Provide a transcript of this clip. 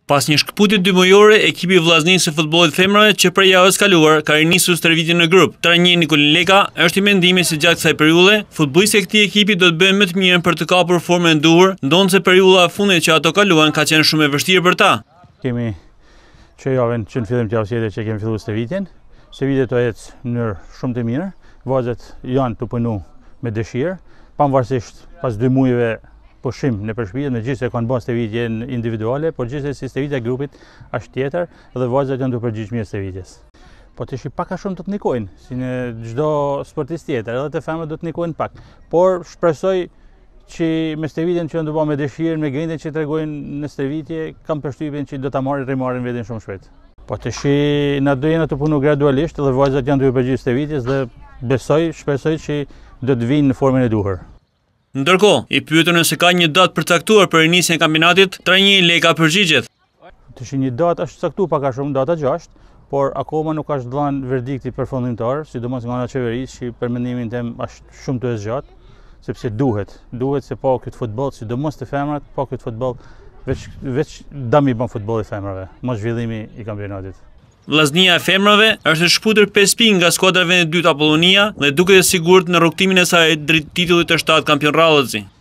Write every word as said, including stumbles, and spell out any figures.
Pas një shkëputje dymujore, ekipi vllaznisë së futbollit femrave që prej javës kaluar ka rinisur stërvitjen në grup. Trajneri Nikolin Leka është i mendimit se gjatë kësaj periudhe, futbollistët e këtij ekipi do të bëjnë më të mirën për të kapur formën e duhur, ndonse periudha e fundit që ato kaluan ka qenë shumë e vështirë për ta. Kemi që javën që në fillim të javës tjetër që kemi filluar stërvitjen. Stërvitja do ecë në mënyrë shumë të mirë. Vajzat janë të punu me dëshirë, pavarësisht pas dy muajve pushim në përshpije, me gjithë se kanë bërë stërvitje individuale, por gjithë si stërvitja e grupit është tjetër dhe vajzat janë të përgjigjshme mirë stërvitjes. Po të shi pak a shumë të të nikojnë, si në çdo sportist tjetër, edhe të femrat do të nikojnë pak. Por shpresoj që me stërvitjen që janë të bërë me dëshirë, me grindjen që tregojnë në stërvitje, kam përshtypjen që do ta marrin rimarrin veten shumë shpejt. Po të shi na do jena të punu gradualisht dhe vajzat janë të përgjigjshme stërvitjes dhe besoj, shpresoj që do të vinë në formën e duhur. Ndërkohë, i pyetur nëse ka një datë përcaktuar për rinisjen e kampionatit, trajneri Leka përgjigjet. Të shi një datë është caktuar pak a shumë, data gjashtë, por akoma nuk është dhënë verdikti përfundimtar, sidomos nga ana e qeverisë, që për mendimin tim është shumë të zgjatë, sepse duhet, duhet se po këtë futboll, sidomos të femrat, po këtë futboll veç veç dëm i bën futbolli femrave, mos zhvillimi i kampionatit. Vllaznia e femrave është shkputur pesë pikë nga skuadra e vendit dytë Apollonia dhe duket e sigurt në rrugtimin e saj drejt titullit të shtatë kampion rallëzi.